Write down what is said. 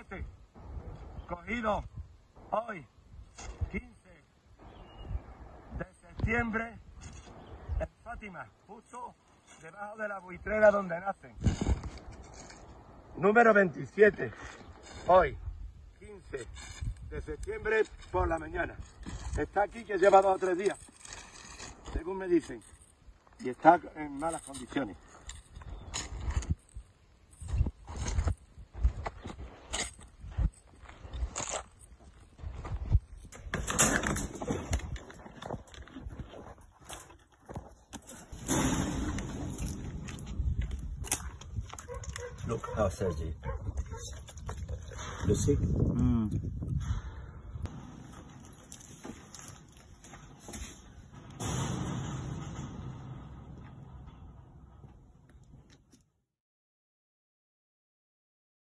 juguete cogido hoy, 15 de septiembre, en Fátima, justo debajo de la buitrera donde nacen. Número 27, hoy, 15 de septiembre por la mañana. Está aquí, que lleva 2 o 3 días, según me dicen, y está en malas condiciones. Look how Sergi. You see?